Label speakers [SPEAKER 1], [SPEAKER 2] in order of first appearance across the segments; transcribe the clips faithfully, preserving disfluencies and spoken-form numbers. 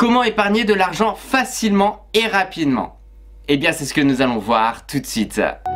[SPEAKER 1] Comment épargner de l'argent facilement et rapidement? Eh bien, c'est ce que nous allons voir tout de suite.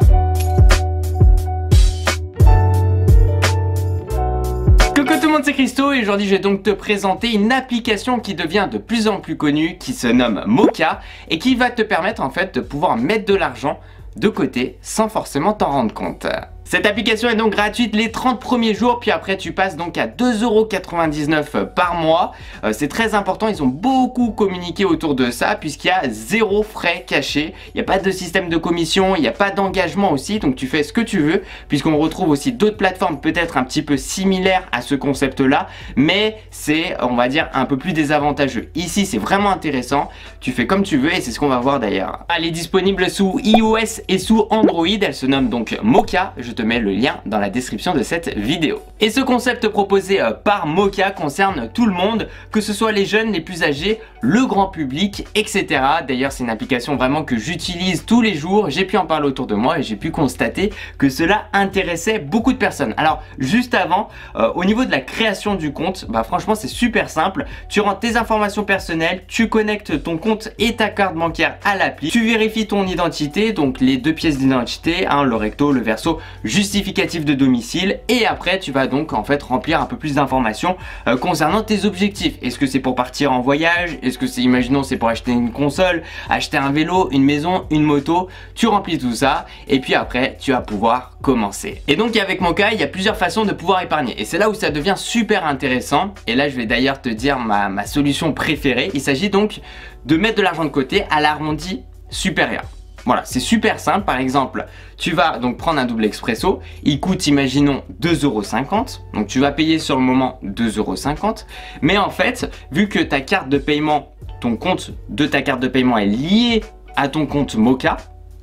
[SPEAKER 1] Coucou tout le monde, c'est Christo et aujourd'hui je vais donc te présenter une application qui devient de plus en plus connue, qui se nomme Moka et qui va te permettre en fait de pouvoir mettre de l'argent de côté sans forcément t'en rendre compte. Cette application est donc gratuite les trente premiers jours, puis après tu passes donc à deux euros quatre-vingt-dix-neuf par mois. Euh, c'est très important, ils ont beaucoup communiqué autour de ça puisqu'il y a zéro frais cachés. Il n'y a pas de système de commission, il n'y a pas d'engagement aussi, donc tu fais ce que tu veux, puisqu'on retrouve aussi d'autres plateformes peut-être un petit peu similaires à ce concept-là, mais c'est, on va dire, un peu plus désavantageux. Ici, c'est vraiment intéressant, tu fais comme tu veux et c'est ce qu'on va voir d'ailleurs. Elle est disponible sous iOS et sous Android, elle se nomme donc Moka. Je te mets le lien dans la description de cette vidéo. Et ce concept proposé par Moka concerne tout le monde, que ce soit les jeunes, les plus âgés, le grand public, et cetera. D'ailleurs, c'est une application vraiment que j'utilise tous les jours. J'ai pu en parler autour de moi et j'ai pu constater que cela intéressait beaucoup de personnes. Alors, juste avant, euh, au niveau de la création du compte, bah franchement, c'est super simple. Tu rentres tes informations personnelles, tu connectes ton compte et ta carte bancaire à l'appli, tu vérifies ton identité, donc les deux pièces d'identité, hein, le recto, le verso, justificatif de domicile, et après tu vas donc en fait remplir un peu plus d'informations euh, concernant tes objectifs. Est-ce que c'est pour partir en voyage? Est-ce que c'est, imaginons, c'est pour acheter une console, acheter un vélo, une maison, une moto? Tu remplis tout ça et puis après tu vas pouvoir commencer. Et donc avec Moka, il y a plusieurs façons de pouvoir épargner et c'est là où ça devient super intéressant. Et là je vais d'ailleurs te dire ma, ma solution préférée. Il s'agit donc de mettre de l'argent de côté à l'arrondi supérieur. Voilà, c'est super simple. Par exemple, tu vas donc prendre un double expresso, il coûte, imaginons, deux euros cinquante, donc tu vas payer sur le moment deux euros cinquante, mais en fait, vu que ta carte de paiement, ton compte de ta carte de paiement est lié à ton compte Moka,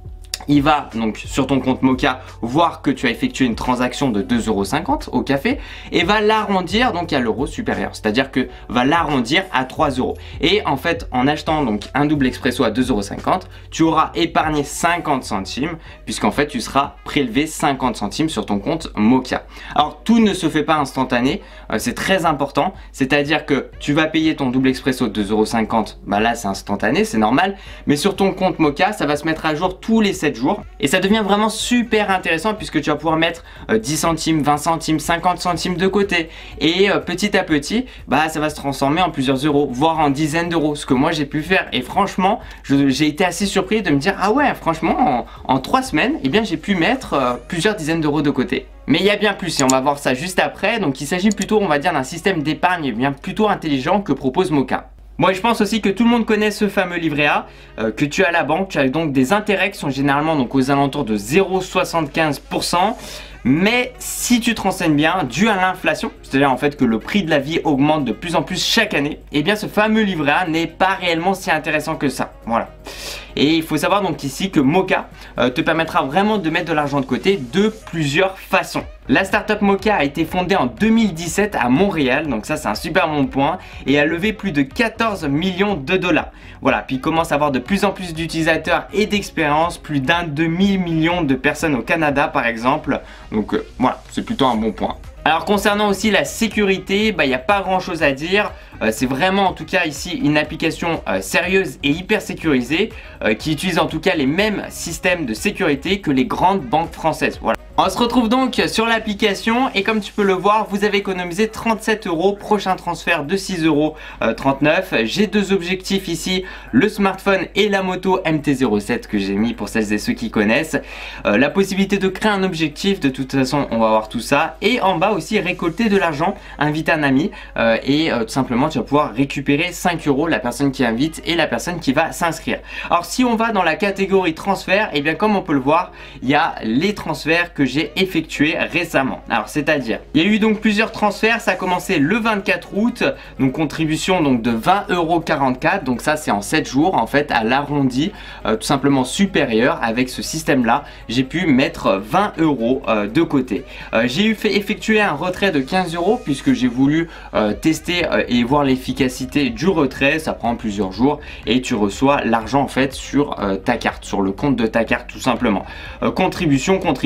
[SPEAKER 1] il va donc sur ton compte Moka voir que tu as effectué une transaction de deux euros cinquante au café et va l'arrondir donc à l'euro supérieur, c'est-à-dire que va l'arrondir à trois euros. Et en fait, en achetant donc un double expresso à deux euros cinquante, tu auras épargné cinquante centimes puisqu'en fait tu seras prélevé cinquante centimes sur ton compte Moka. Alors tout ne se fait pas instantané, euh, c'est très important, c'est-à-dire que tu vas payer ton double expresso deux euros cinquante, bah là c'est instantané, c'est normal, mais sur ton compte Moka ça va se mettre à jour tous les sept jours et ça devient vraiment super intéressant puisque tu vas pouvoir mettre euh, dix centimes, vingt centimes, cinquante centimes de côté et euh, petit à petit bah ça va se transformer en plusieurs euros, voire en dizaines d'euros, ce que moi j'ai pu faire. Et franchement j'ai été assez surpris de me dire ah ouais, franchement en, en trois semaines eh bien j'ai pu mettre euh, plusieurs dizaines d'euros de côté. Mais il y a bien plus et on va voir ça juste après. Donc il s'agit plutôt, on va dire, d'un système d'épargne bien plutôt intelligent que propose Moka. Moi je pense aussi que tout le monde connaît ce fameux livret A euh, que tu as à la banque. Tu as donc des intérêts qui sont généralement donc aux alentours de zéro virgule soixante-quinze pour cent. Mais si tu te renseignes bien, dû à l'inflation, c'est-à-dire en fait que le prix de la vie augmente de plus en plus chaque année, et bien ce fameux livret A n'est pas réellement si intéressant que ça. Voilà. Et il faut savoir donc ici que Moka euh, te permettra vraiment de mettre de l'argent de côté de plusieurs façons. La startup Moka a été fondée en deux mille dix-sept à Montréal, donc ça c'est un super bon point, et a levé plus de quatorze millions de dollars. Voilà, puis il commence à avoir de plus en plus d'utilisateurs et d'expérience, plus d'un demi-million de personnes au Canada par exemple, donc euh, voilà, c'est plutôt un bon point. Alors concernant aussi la sécurité, bah, il n'y a pas grand chose à dire, euh, c'est vraiment en tout cas ici une application euh, sérieuse et hyper sécurisée euh, qui utilise en tout cas les mêmes systèmes de sécurité que les grandes banques françaises. Voilà. On se retrouve donc sur l'application et comme tu peux le voir, vous avez économisé trente-sept euros, prochain transfert de six euros trente-neuf. J'ai deux objectifs ici, le smartphone et la moto M T zéro sept que j'ai mis pour celles et ceux qui connaissent. Euh, la possibilité de créer un objectif, de toute façon on va voir tout ça. Et en bas aussi récolter de l'argent, inviter un ami euh, et euh, tout simplement tu vas pouvoir récupérer cinq euros la personne qui invite et la personne qui va s'inscrire. Alors si on va dans la catégorie transfert, et bien comme on peut le voir, il y a les transferts que j'ai effectué récemment. Alors c'est à dire, il y a eu donc plusieurs transferts, ça a commencé le vingt-quatre août, donc contribution donc de vingt euros quarante-quatre, donc ça c'est en sept jours en fait à l'arrondi euh, tout simplement supérieur. Avec ce système là j'ai pu mettre vingt euros euh, de côté. euh, j'ai eu fait effectuer un retrait de quinze euros puisque j'ai voulu euh, tester euh, et voir l'efficacité du retrait. Ça prend plusieurs jours et tu reçois l'argent en fait sur euh, ta carte, sur le compte de ta carte tout simplement. euh, contribution contribution donc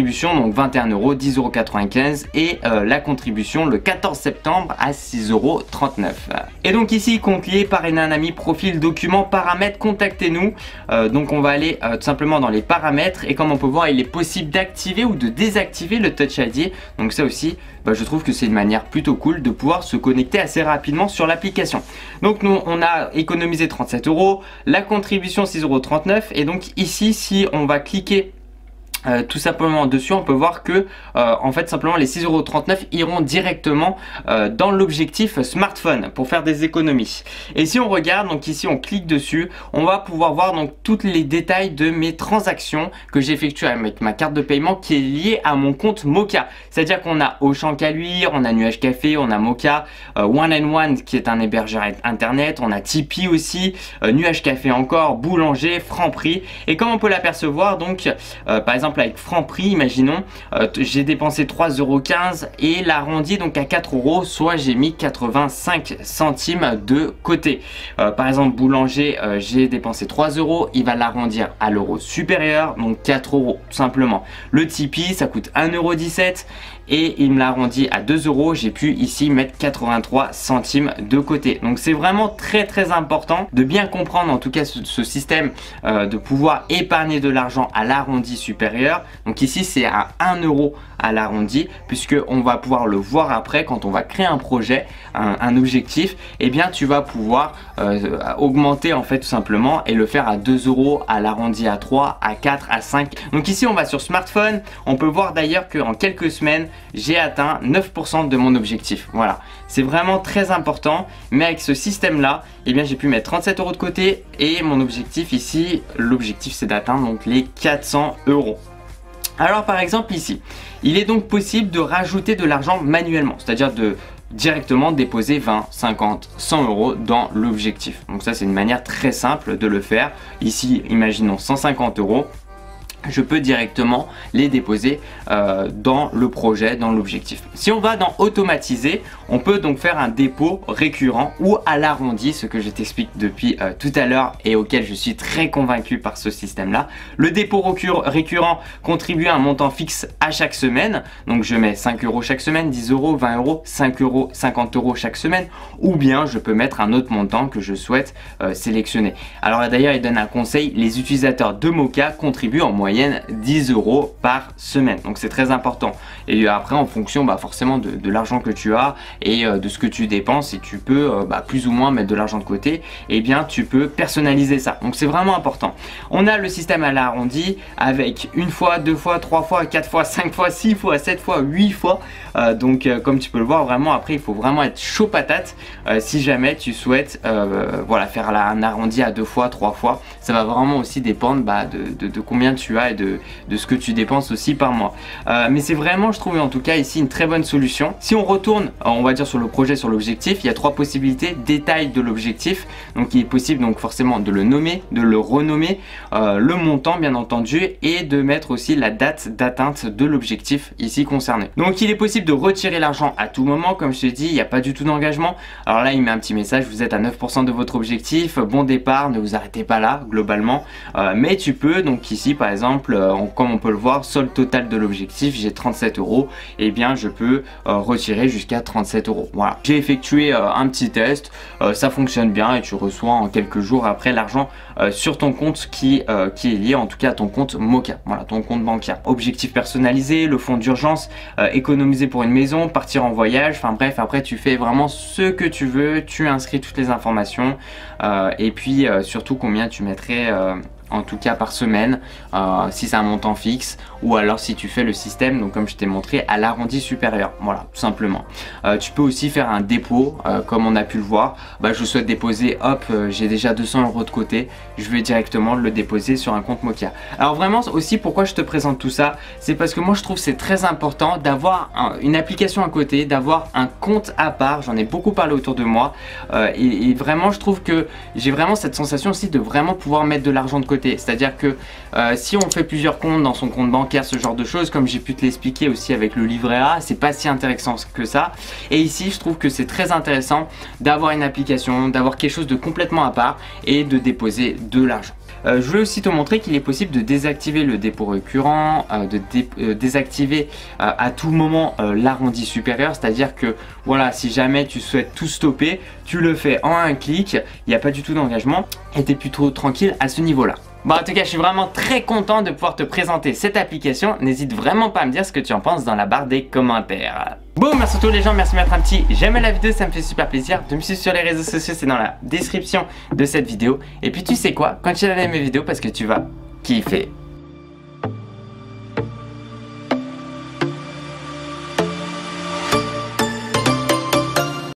[SPEAKER 1] donc vingt et un euros, dix euros quatre-vingt-quinze et euh, la contribution le quatorze septembre à six euros trente-neuf. Et donc ici, compte lié, parrainer un ami, profil, document, paramètres, contactez-nous. Euh, donc on va aller euh, tout simplement dans les paramètres et comme on peut voir, il est possible d'activer ou de désactiver le Touch I D. Donc ça aussi, bah, je trouve que c'est une manière plutôt cool de pouvoir se connecter assez rapidement sur l'application. Donc nous, on a économisé trente-sept euros, la contribution six euros trente-neuf et donc ici, si on va cliquer Euh, tout simplement dessus, on peut voir que euh, en fait simplement les six euros trente-neuf iront directement euh, dans l'objectif smartphone pour faire des économies. Et si on regarde, donc ici on clique dessus, on va pouvoir voir donc tous les détails de mes transactions que j'ai effectuées avec ma carte de paiement qui est liée à mon compte Moka. C'est-à-dire qu'on a Auchan Caluire, on a Nuage Café, on a Moka, euh, One and One qui est un hébergeur internet, on a Tipeee aussi, euh, Nuage Café encore, Boulanger, Franprix. Et comme on peut l'apercevoir, donc euh, par exemple avec Franprix, imaginons, euh, j'ai dépensé trois euros quinze et l'arrondi donc à quatre euros, soit j'ai mis quatre-vingt-cinq centimes de côté. Euh, par exemple, Boulanger, euh, j'ai dépensé trois euros, il va l'arrondir à l'euro supérieur, donc quatre euros tout simplement. Le Tipeee, ça coûte un euro dix-sept et il me l'arrondit à deux euros, j'ai pu ici mettre quatre-vingt-trois centimes de côté. Donc c'est vraiment très très important de bien comprendre en tout cas ce, ce système euh, de pouvoir épargner de l'argent à l'arrondi supérieur. Donc ici c'est à un euro à l'arrondi, puisque on va pouvoir le voir après quand on va créer un projet, un, un objectif, et eh bien tu vas pouvoir euh, augmenter en fait tout simplement et le faire à deux euros, à l'arrondi à trois, à quatre, à cinq. Donc ici on va sur smartphone, on peut voir d'ailleurs qu'en quelques semaines j'ai atteint neuf pour cent de mon objectif. Voilà, c'est vraiment très important, mais avec ce système là, eh bien j'ai pu mettre trente-sept euros de côté et mon objectif ici, l'objectif c'est d'atteindre donc les quatre cents euros. Alors par exemple ici, il est donc possible de rajouter de l'argent manuellement, c'est-à-dire de directement déposer vingt, cinquante, cent euros dans l'objectif. Donc ça c'est une manière très simple de le faire. Ici, imaginons cent cinquante euros. Je peux directement les déposer euh, dans le projet, dans l'objectif. Si on va dans automatiser, on peut donc faire un dépôt récurrent ou à l'arrondi, ce que je t'explique depuis euh, tout à l'heure et auquel je suis très convaincu par ce système là. Le dépôt récurrent contribue à un montant fixe à chaque semaine, donc je mets cinq euros chaque semaine, dix euros, vingt euros, cinq euros, cinquante euros chaque semaine, ou bien je peux mettre un autre montant que je souhaite euh, sélectionner. Alors d'ailleurs il donne un conseil, les utilisateurs de Moka contribuent en moyenne dix euros par semaine, donc c'est très important. Et après en fonction bah, forcément de, de l'argent que tu as et euh, de ce que tu dépenses, et tu peux euh, bah, plus ou moins mettre de l'argent de côté, et eh bien tu peux personnaliser ça, donc c'est vraiment important. On a le système à l'arrondi avec une fois, deux fois, trois fois, quatre fois, cinq fois, six fois, sept fois, huit fois, euh, donc euh, comme tu peux le voir, vraiment après il faut vraiment être chaud patate euh, si jamais tu souhaites euh, voilà, faire la, un arrondi à deux fois, trois fois. Ça va vraiment aussi dépendre bah, de, de, de combien tu as et de, de ce que tu dépenses aussi par mois. Euh, mais c'est vraiment, je trouve en tout cas ici une très bonne solution. Si on retourne, on va dire sur le projet, sur l'objectif, il y a trois possibilités. Détail de l'objectif, donc il est possible donc forcément de le nommer, de le renommer, euh, le montant bien entendu, et de mettre aussi la date d'atteinte de l'objectif ici concerné. Donc il est possible de retirer l'argent à tout moment, comme je t'ai dit, il n'y a pas du tout d'engagement. Alors là il met un petit message, vous êtes à neuf pour cent de votre objectif, bon départ, ne vous arrêtez pas là globalement, euh, mais tu peux donc ici par exemple, euh, on, comme on peut le voir, solde total de l'objectif, j'ai trente-sept euros, et bien je peux euh, retirer jusqu'à trente-sept euros. Voilà, j'ai effectué euh, un petit test, euh, ça fonctionne bien et tu reçois en quelques jours après l'argent euh, sur ton compte qui, euh, qui est lié en tout cas à ton compte Moka, voilà, ton compte bancaire. Objectif personnalisé, le fonds d'urgence, euh, économiser pour une maison, partir en voyage, enfin bref, après tu fais vraiment ce que tu veux, tu inscris toutes les informations euh, et puis euh, surtout combien tu mettrais euh, en tout cas par semaine, euh, si c'est un montant fixe, ou alors si tu fais le système, donc comme je t'ai montré, à l'arrondi supérieur, voilà, tout simplement. Euh, tu peux aussi faire un dépôt, euh, comme on a pu le voir, bah, je souhaite déposer, hop, euh, j'ai déjà deux cents euros de côté, je vais directement le déposer sur un compte Moka. Alors vraiment aussi, pourquoi je te présente tout ça, c'est parce que moi je trouve c'est très important d'avoir un, une application à côté, d'avoir un compte à part, j'en ai beaucoup parlé autour de moi, euh, et, et vraiment je trouve que j'ai vraiment cette sensation aussi de vraiment pouvoir mettre de l'argent de côté. C'est-à-dire que euh, si on fait plusieurs comptes dans son compte bancaire, ce genre de choses, comme j'ai pu te l'expliquer aussi avec le livret A, c'est pas si intéressant que ça. Et ici, je trouve que c'est très intéressant d'avoir une application, d'avoir quelque chose de complètement à part et de déposer de l'argent. Euh, je voulais aussi te montrer qu'il est possible de désactiver le dépôt récurrent, euh, de dé euh, désactiver euh, à tout moment euh, l'arrondi supérieur, c'est-à-dire que voilà, si jamais tu souhaites tout stopper, tu le fais en un clic, il n'y a pas du tout d'engagement et tu es plutôt tranquille à ce niveau-là. Bon, en tout cas, je suis vraiment très content de pouvoir te présenter cette application. N'hésite vraiment pas à me dire ce que tu en penses dans la barre des commentaires. Bon, merci à tous les gens, merci de mettre un petit j'aime à la vidéo, ça me fait super plaisir. De me suivre sur les réseaux sociaux, c'est dans la description de cette vidéo. Et puis tu sais quoi, continue à aimer mes vidéos parce que tu vas kiffer.